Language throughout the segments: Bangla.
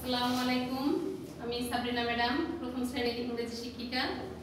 আসসালামু আলাইকুম। আমি সাবরিনা ম্যাডাম, প্রথম শ্রেণীর ইংরেজি শিক্ষিকা।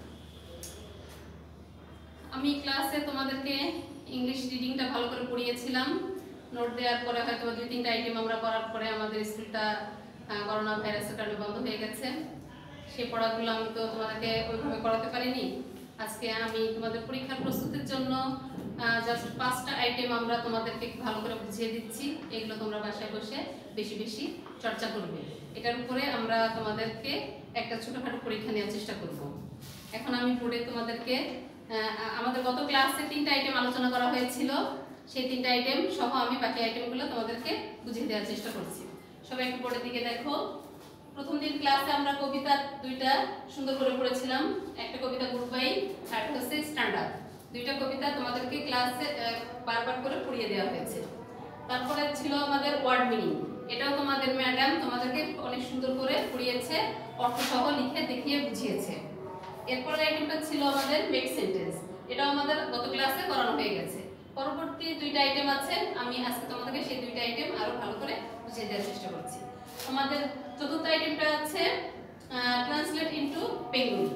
আমি ক্লাসে তোমাদেরকে ইংলিশ রিডিংটা ভালো করে পড়িয়েছিলাম। নোট দেওয়ার পরে হয়তো 2-3টা আইটেম আমরা করার পরে আমাদের স্কুলটা করোনা ভাইরাসের কারণে বন্ধ হয়ে গেছে। সেই পড়াগুলো আমি তো তোমাদেরকে ওইভাবে করাতে পারিনি। আজকে আমি তোমাদের পরীক্ষার প্রস্তুতির জন্য জাস্ট 5টা আইটেম আমরা তোমাদেরকে ভালো করে বুঝিয়ে দিচ্ছি। এগুলো তোমরা বাসায় বসে বেশি বেশি চর্চা করবে। এটার উপরে আমরা তোমাদেরকে একটা ছোটখাটো পরীক্ষা নেওয়ার চেষ্টা করব। এখন আমি বোর্ডে তোমাদেরকে আমাদের গত ক্লাসে 3টা আইটেম আলোচনা করা হয়েছিল। সেই 3টা আইটেম সহ আমি বাকি আইটেমগুলো তোমাদেরকে বুঝিয়ে দেওয়ার চেষ্টা করছি। সবাই একটু বোর্ডের দিকে দেখো। প্রথম দিন ক্লাসে আমরা কবিতা 2টা সুন্দর করে পড়েছিলাম। একটা কবিতা গ্রুপ বাই, আর একটা হচ্ছে স্ট্যান্ডার্ড। 2টা কবিতা তোমাদেরকে ক্লাসে বারবার করে পড়িয়ে দেওয়া হয়েছে। তারপরে ছিল আমাদের ওয়ার্ড মিনিং। এটাও তোমাদের ম্যাডাম তোমাদেরকে অনেক সুন্দর করে পড়িয়েছে, অর্থ সহ লিখে দেখিয়ে বুঝিয়েছে। এরপর আইটেমটা ছিল আমাদের মেক সেন্টেন্স। এটাও আমাদের গত ক্লাসে করানো হয়ে গেছে। পরবর্তী 2টা আইটেম আছে, আমি আজকে তোমাদেরকে সেই 2টা আইটেম আরো ভালো করে বুঝিয়ে দেওয়ার চেষ্টা করছি। আমাদের চতুর্থ আইটেমটা আছে ট্রান্সলেট ইনটু বেঙ্গলি।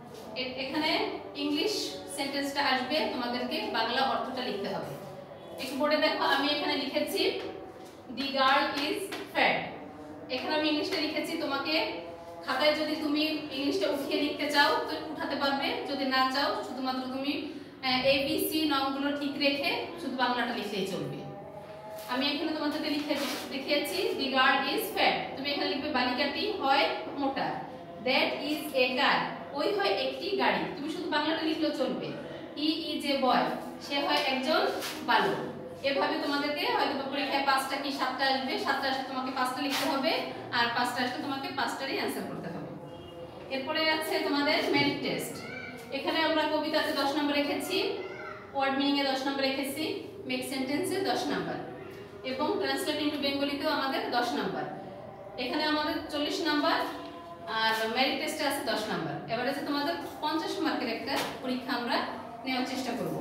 এখানে ইংলিশ সেন্টেন্সটা আসবে, তোমাদেরকে বাংলা অর্থটা লিখতে হবে। একটু বোর্ডে দেখো, আমি এখানে লিখেছি দি গার্ল ইজ ফ্যাট। এখানে আমি ইংলিশটা লিখেছি। তোমাকে খাতায় যদি তুমি ইংলিশটা উঠিয়ে লিখতে চাও তো উঠাতে পারবে, যদি না চাও শুধুমাত্র তুমি ABC নংগুলো ঠিক রেখে শুধু বাংলাটা লিখলেই চলবে। আমি এখানে তোমাদেরকে লিখে দেখিয়েছি দি গার্ল ইজ ফ্যাট। তুমি এখানে লিখবে বালিকাটি হয় মোটা। দ্যাট ইজ এ কার, ওই হয় একটি গাড়ি। তুমি শুধু বাংলাটা লিখলেও চলবে। হি ইজ এ বয়, সে হয় একজন বালক। এভাবে তোমাদেরকে হয়তো পরীক্ষায় 5টা কি 7টা আসবে, 7টা আসলে তোমাকে 5টা লিখতে হবে, আর 5টা আসলে তোমাকে 5টারই অ্যানসার করতে হবে। এরপরে আছে তোমাদের মেরিট টেস্ট। এখানে আমরা কবিতাতে 10 নম্বর রেখেছি, ওয়ার্ড মিনিং এ 10 নম্বর রেখেছি, মেক সেন্টেন্সে 10 নম্বর এবং ট্রান্সলেট ইনটু বেঙ্গলিতেও আমাদের 10 নম্বর। এখানে আমাদের 40 নম্বর আর মেরিট টেস্টে আছে 10 নম্বর। এবারে যে তোমাদের 50 মার্কের একটা পরীক্ষা আমরা নেওয়ার চেষ্টা করব।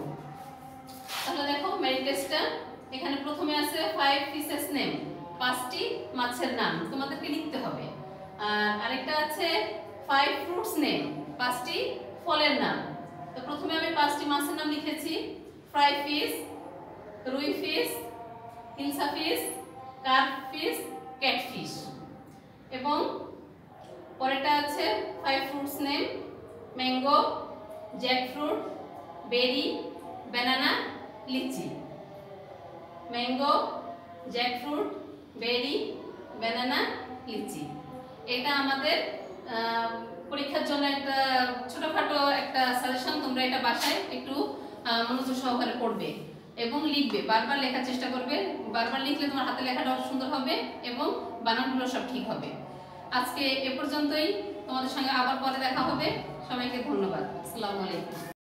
তাহলে দেখো মেরিট টেস্টটা এখানে প্রথমে আছে 5 ফিশেস নেম, 5টি মাছের নাম তোমাদেরকে লিখতে হবে। আর আরেকটা আছে 5 ফ্রুটস নেম, 5টি ফলের নাম। তো প্রথমে আমি 5টি মাছের নাম লিখেছি, fry fish, rui fish, hilsa fish, carp fish, catfish. এবং পরেরটা আছে 5 fruits name, mango, jackfruit, berry, banana, litchi. Mango, jackfruit, berry, banana, litchi. এটা আমাদের পরীক্ষার জন্য একটা ছোটখাটো একটা সাজেশন। তোমরা এটা বাসায় একটু মনোযোগ সহকারে পড়বে এবং লিখবে, বারবার লেখার চেষ্টা করবে। বারবার লিখলে তোমার হাতে লেখাটা সুন্দর হবে এবং বানানগুলো সব ঠিক হবে। আজকে এ পর্যন্তই, তোমাদের সঙ্গে আবার পরে দেখা হবে। সবাইকে ধন্যবাদ। আসসালামু আলাইকুম।